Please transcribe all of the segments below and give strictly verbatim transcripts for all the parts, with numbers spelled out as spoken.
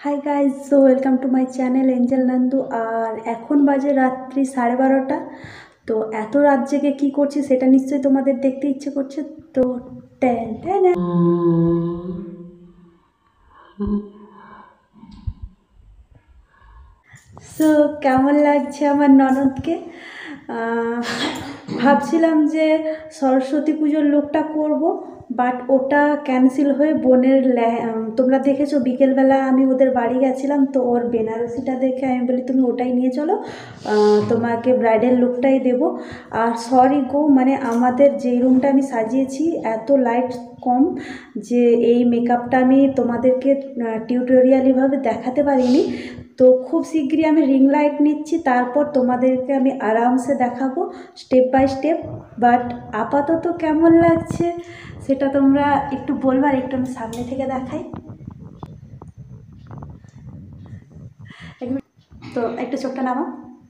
High guys, so welcome to my channel Angel Nandu. আর এখন বাজে রাত্রি সাড়ে বারোটা। তো এত রাত জেগে কী করছি সেটা নিশ্চয়ই তোমাদের দেখতে ইচ্ছে করছে। তো ট্যান ট্যান। সো কেমন লাগছে আমার ননদকে? ভাবছিলাম যে সরস্বতী পুজোর লুকটা করব, বাট ওটা ক্যান্সেল হয়ে বোনের তোমরা দেখেছো বিকেলবেলা আমি ওদের বাড়ি গেছিলাম, তো ওর বেনারসিটা দেখে আমি বলি তুমি ওটাই নিয়ে চলো, তোমাকে ব্রাইডাল লুকটাই দেবো। আর সরি গো, মানে আমাদের যেই রুমটা আমি সাজিয়েছি এত লাইট কম যে এই মেকআপটা আমি তোমাদেরকে টিউটোরিয়ালিভাবে দেখাতে পারিনি। তো খুব শীঘ্রই আমি রিং লাইট নিচ্ছি, তারপর তোমাদেরকে আমি আরামসে দেখাবো স্টেপ বাই স্টেপ। বাট আপাতত কেমন লাগছে সেটা তোমরা একটু বলবে। আর একটু আমি সামনে থেকে দেখাই। তো একটু চোখটা নামা।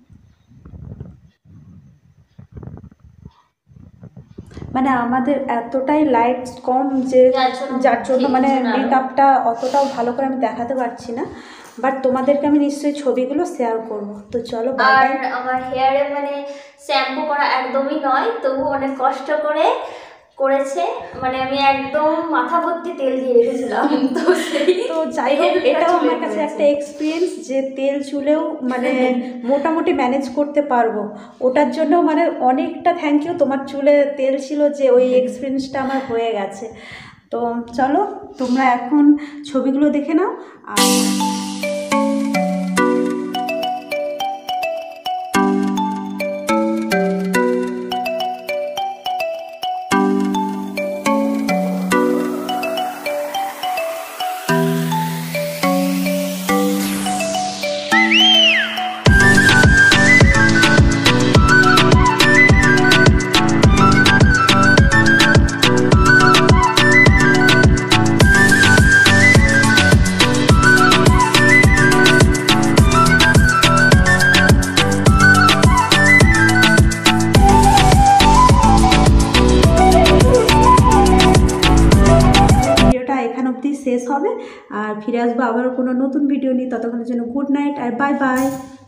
মানে আমাদের এতটাই লাইট কম যে যার জন্য মানে মেকআপটা অতটাও ভালো করে আমি দেখাতে পারছি না, বাট তোমাদেরকে আমি নিশ্চয়ই ছবিগুলো শেয়ার করব। তো চলো। আর আমার হেয়ারে মানে শ্যাম্পু করা একদমই নয়, তবু অনেক কষ্ট করে করেছে। মানে আমি একদম মাথা ভর্তি তেল দিয়ে রেখেছিলাম। তো সেই তো যাই হোক, এটাও আমার কাছে একটা এক্সপিরিয়েন্স যে তেল চুলেও মানে মোটামুটি ম্যানেজ করতে পারবো। ওটার জন্য মানে অনেকটা থ্যাংক ইউ, তোমার চুলে তেল ছিল যে ওই এক্সপিরিয়েন্সটা আমার হয়ে গেছে। তো চলো তোমরা এখন ছবিগুলো দেখে নাও। আর শেষ হবে আর ফিরে আসবো আবারও কোনো নতুন ভিডিও নিয়ে। ততক্ষণের জন্য গুড নাইট আর বাই বাই।